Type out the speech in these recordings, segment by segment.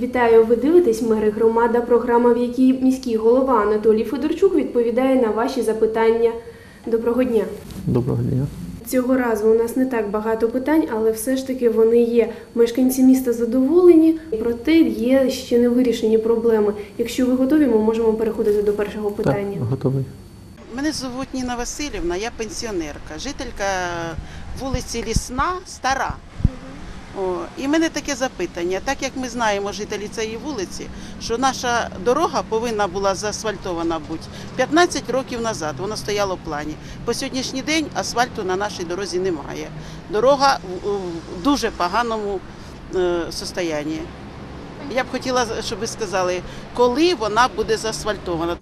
Вітаю! Ви дивитесь «Мери громада», програма, в якій міський голова Анатолій Федорчук відповідає на ваші запитання. Доброго дня! Доброго дня! Цього разу у нас не так багато питань, але все ж таки вони є. Мешканці міста задоволені, проте є ще не вирішені проблеми. Якщо ви готові, ми можемо переходити до першого питання. Так, готовий. Мене звуть Ніна Васильівна, я пенсіонерка, жителька вулиці Лісна, Стара. І в мене таке запитання, так як ми знаємо, жителі цієї вулиці, що наша дорога повинна була заасфальтована бути 15 років назад, вона стояла в плані. По сьогоднішній день асфальту на нашій дорозі немає. Дорога в дуже поганому стані. Я б хотіла, щоб ви сказали, коли вона буде заасфальтована.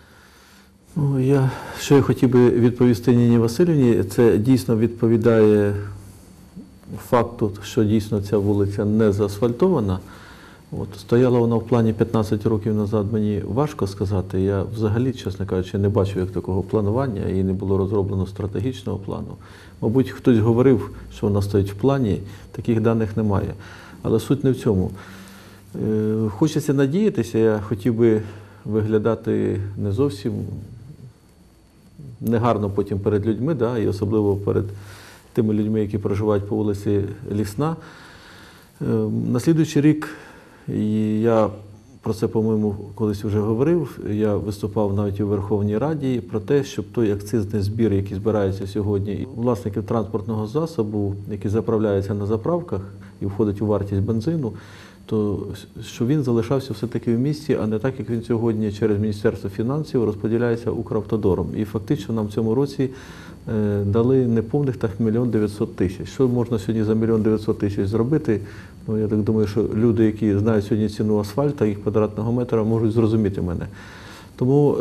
Що я хотів би відповісти Ніні Васильівні, це дійсно відповідає факту, що дійсно ця вулиця не заасфальтована. Стояла вона в плані 15 років назад, мені важко сказати. Я взагалі, чесно кажучи, не бачив як такого планування і не було розроблено стратегічного плану. Мабуть, хтось говорив, що вона стоїть в плані, таких даних немає. Але суть не в цьому. Хочеться надіятися, я хотів би виглядати не зовсім негарно потім перед людьми, і особливо перед тими людьми, які проживають по вулиці Лісна. На слідуючий рік, я про це, по-моєму, колись вже говорив, я виступав навіть у Верховній Раді про те, щоб той акцизний збір, який збирається сьогодні власників транспортного засобу, який заправляється на заправках і входить у вартість бензину, то що він залишався все-таки в місті, а не так, як він сьогодні через Міністерство фінансів розподіляється Укравтодором. І фактично нам в цьому році дали неповних 1 900 000. Що можна сьогодні за 1 900 000 зробити? Я так думаю, що люди, які знають сьогодні ціну асфальту, їх квадратного метра, можуть зрозуміти мене. Тому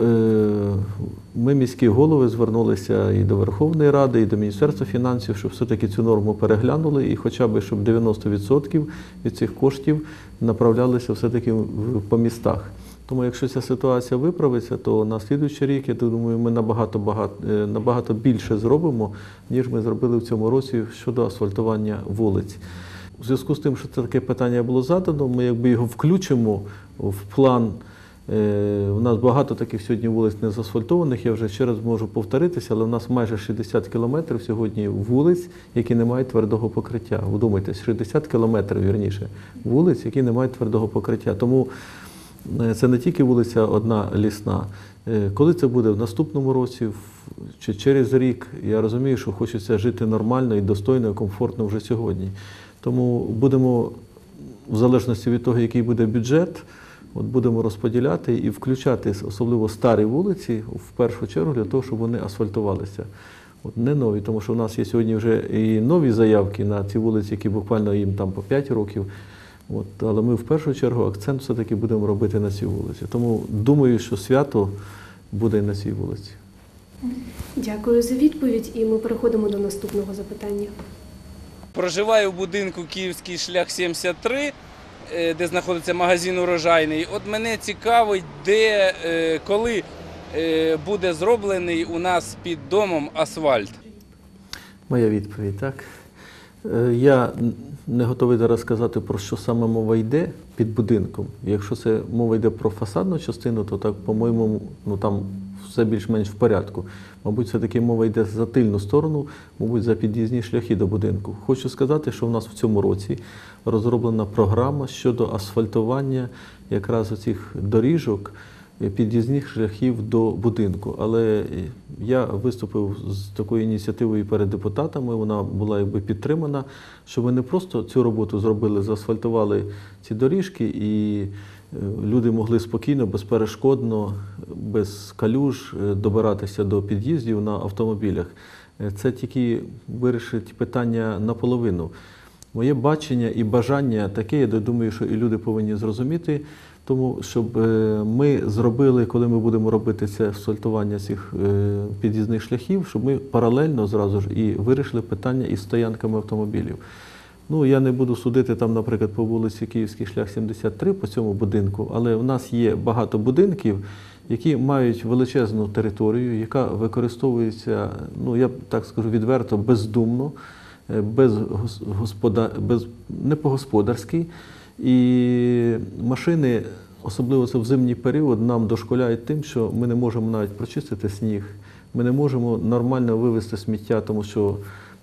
ми, міські голови, звернулися і до Верховної Ради, і до Міністерства фінансів, щоб все-таки цю норму переглянули, і хоча б, щоб 90% від цих коштів направлялися все-таки по містах. Тому якщо ця ситуація виправиться, то на слідуючий рік, я думаю, ми набагато більше зробимо, ніж ми зробили в цьому році щодо асфальтування вулиць. У зв'язку з тим, що це таке питання було задано, ми його включимо в план. У нас багато таких сьогодні вулиць не заасфальтованих, я вже ще раз можу повторитися, але у нас майже 60 кілометрів сьогодні вулиць, які не мають твердого покриття. Вдумайтесь, 60 кілометрів, вірніше, вулиць, які не мають твердого покриття. Тому це не тільки вулиця одна Лісна. Коли це буде в наступному році чи через рік, я розумію, що хочеться жити нормально і достойно, і комфортно вже сьогодні. Тому будемо, в залежності від того, який буде бюджет, будемо розподіляти і включати особливо старі вулиці в першу чергу для того, щоб вони асфальтувалися. Не нові, тому що в нас є сьогодні вже і нові заявки на ці вулиці, які буквально їм там по 5 років. Але ми в першу чергу акцент все-таки будемо робити на цій вулиці. Тому думаю, що свято буде і на цій вулиці. Дякую за відповідь, і ми переходимо до наступного запитання. Проживаю в будинку Київський шлях 73, де знаходиться магазин «Урожайний». От мене цікавить, де, коли буде зроблений у нас під домом асфальт. Моя відповідь, так. Я не готовий зараз сказати, про що саме мова йде під будинком. Якщо це мова йде про фасадну частину, то так, по-моєму, там все більш-менш в порядку. Мабуть, все-таки мова йде за тильну сторону, мабуть, за під'їзні шляхи до будинку. Хочу сказати, що в нас в цьому році розроблена програма щодо асфальтування якраз оцих доріжок, під'їзних шляхів до будинку. Але я виступив з такою ініціативою перед депутатами, вона була підтримана, щоб ми не просто цю роботу зробили, заасфальтували ці доріжки і люди могли спокійно, безперешкодно, без калюж добиратися до під'їздів на автомобілях. Це тільки вирішить питання наполовину. Моє бачення і бажання таке, я думаю, що і люди повинні зрозуміти, тому щоб ми зробили, коли ми будемо робити це асфальтування цих під'їзних шляхів, щоб ми паралельно зразу ж і вирішили питання із стоянками автомобілів. Я не буду судити там, наприклад, по вулиці Київський шлях 73, по цьому будинку, але в нас є багато будинків, які мають величезну територію, яка використовується, я так скажу відверто, бездумно, не по-господарськи. І машини, особливо це в зимній період, нам дошкуляють тим, що ми не можемо навіть прочистити сніг, ми не можемо нормально вивезти сміття, тому що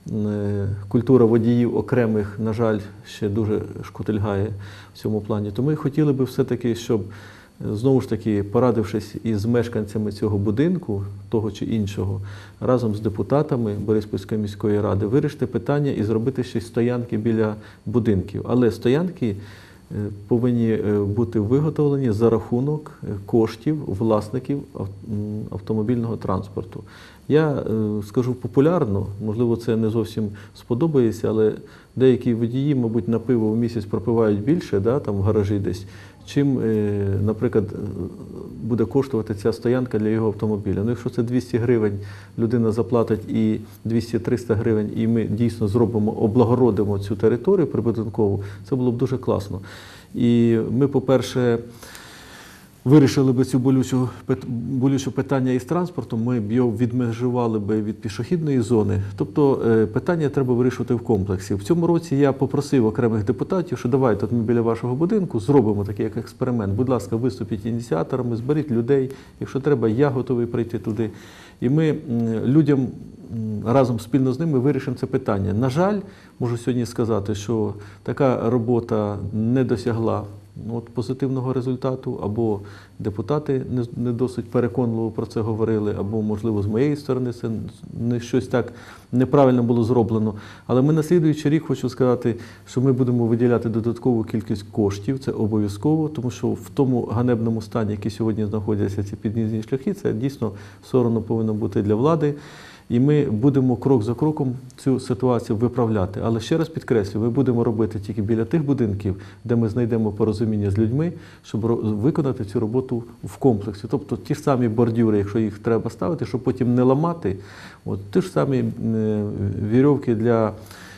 культура водіїв окремих, на жаль, ще дуже шкутильгає в цьому плані. Тому ми хотіли би все-таки, щоб, знову ж таки, порадившись із мешканцями цього будинку, того чи іншого, разом з депутатами Бориспільської міської ради, вирішити питання і зробити ще стоянки біля будинків. Але стоянки повинні бути виготовлені за рахунок коштів власників автомобільного транспорту. Я скажу популярно, можливо, це не зовсім сподобається, але деякі водії, мабуть, на пиво в місяць пропивають більше, да, там в гаражі десь, чим, наприклад, буде коштувати ця стоянка для його автомобіля. Ну, якщо це 200 гривень людина заплатить і 200-300 гривень, і ми дійсно зробимо, облагородимо цю територію прибудинкову, це було б дуже класно. І ми, по-перше, вирішили би цю болюче питання із транспортом, ми б його відмежували би від пішохідної зони. Тобто питання треба вирішувати в комплексі. В цьому році я попросив окремих депутатів, що давайте от ми біля вашого будинку зробимо такий як експеримент. Будь ласка, виступіть ініціаторами, зберіть людей. Якщо треба, я готовий прийти туди. І ми людям разом спільно з ними вирішимо це питання. На жаль, можу сьогодні сказати, що така робота не досягла позитивного результату, або депутати не досить переконливо про це говорили, або, можливо, з моєї сторони це щось так неправильно було зроблено. Але ми на слідуючий рік, хочу сказати, що ми будемо виділяти додаткову кількість коштів, це обов'язково, тому що в тому ганебному стані, який сьогодні знаходяться ці під'їзні шляхи, це дійсно соромно повинно бути для влади. І ми будемо крок за кроком цю ситуацію виправляти. Але ще раз підкреслюю, ми будемо робити тільки біля тих будинків, де ми знайдемо порозуміння з людьми, щоб виконати цю роботу в комплексі. Тобто ті ж самі бордюри, якщо їх треба ставити, щоб потім не ламати, ті ж самі вірьовки для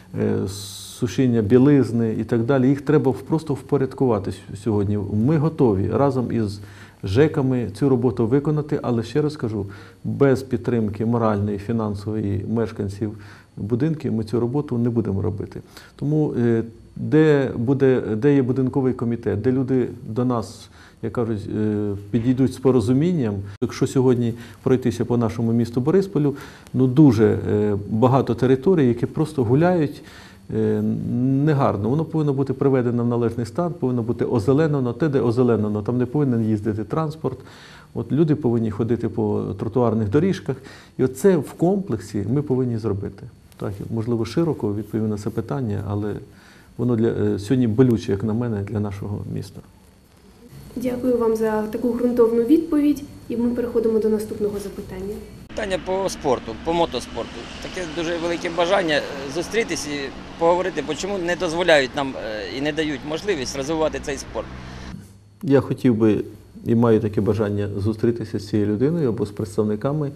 сушіння білизни і так далі, їх треба просто впорядкувати сьогодні. Ми готові разом із ЖЕКами цю роботу виконати, але ще раз кажу, без підтримки моральної, фінансової мешканців будинків ми цю роботу не будемо робити. Тому де є будинковий комітет, де люди до нас, як кажуть, підійдуть з порозумінням. Якщо сьогодні пройтися по нашому місту Борисполю, дуже багато територій, які просто гуляють, негарно. Воно повинно бути приведено в належний стан, повинно бути озеленено. Те, де озеленено, там не повинен їздити транспорт. Люди повинні ходити по тротуарних доріжках. І оце в комплексі ми повинні зробити. Так, можливо, широко відповів на це питання, але воно сьогодні болюче, як на мене, для нашого міста. Дякую вам за таку ґрунтовну відповідь. І ми переходимо до наступного запитання. Питання по спорту, по мотоспорту. Таке дуже велике бажання зустрітись і поговорити, чому не дозволяють нам і не дають можливість розвивати цей спорт. Я хотів би і маю таке бажання зустрітися з цією людиною або з представниками,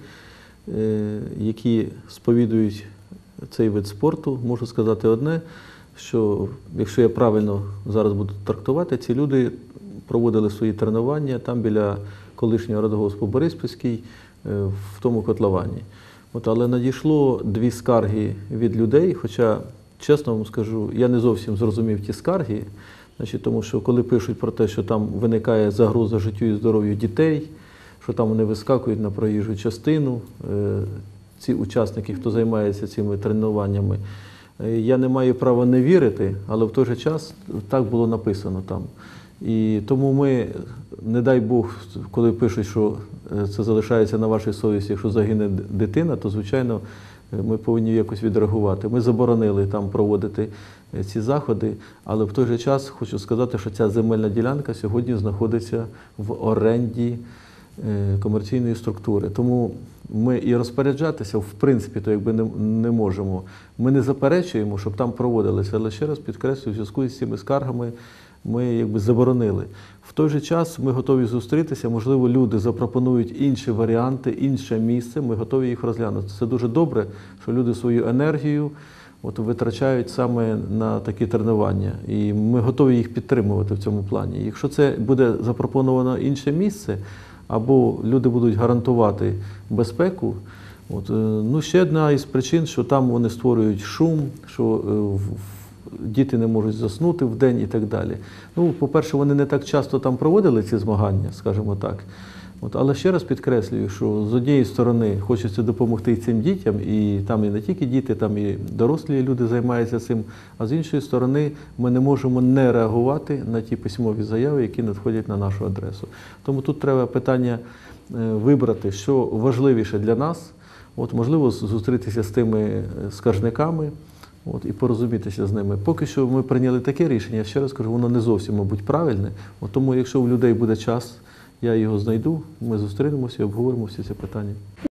які сповідують цей вид спорту. Можу сказати одне, що якщо я правильно зараз буду трактувати, ці люди проводили свої тренування там біля колишнього радгоспу Бориспільський, в тому котловані. Але надійшло 2 скарги від людей, хоча, чесно вам скажу, я не зовсім зрозумів ті скарги, тому що коли пишуть про те, що там виникає загроза життю і здоров'ю дітей, що там вони вискакують на проїжджу частину, ці учасники, хто займається цими тренуваннями, я не маю права не вірити, але в той же час так було написано там. І тому ми, не дай Бог, коли пишуть, що це залишається на вашій совісті, якщо загине дитина, то, звичайно, ми повинні якось відреагувати. Ми заборонили там проводити ці заходи, але в той же час хочу сказати, що ця земельна ділянка сьогодні знаходиться в оренді комерційної структури. Тому ми і розпоряджатися, в принципі, то якби не можемо. Ми не заперечуємо, щоб там проводилися, але ще раз підкреслюю, в зв'язку з цими скаргами ми заборонили. В той же час ми готові зустрітися, можливо, люди запропонують інші варіанти, інше місце, ми готові їх розглянути. Це дуже добре, що люди свою енергію витрачають саме на такі тренування. І ми готові їх підтримувати в цьому плані. Якщо це буде запропоновано інше місце, або люди будуть гарантувати безпеку, ще одна із причин, що там вони створюють шум, що діти не можуть заснути в день і так далі. Ну, по-перше, вони не так часто там проводили ці змагання, скажімо так. Але ще раз підкреслюю, що з однієї сторони хочеться допомогти цим дітям, і там і не тільки діти, там і дорослі люди займаються цим, а з іншої сторони ми не можемо не реагувати на ті письмові заяви, які надходять на нашу адресу. Тому тут треба питання вибрати, що важливіше для нас, можливо, зустрітися з тими скаржниками, і порозумітися з ними. Поки що ми прийняли таке рішення, я ще раз кажу, воно не зовсім, мабуть, правильне. Тому якщо у людей буде час, я його знайду, ми зустрінемося і обговоримо всі ці питання.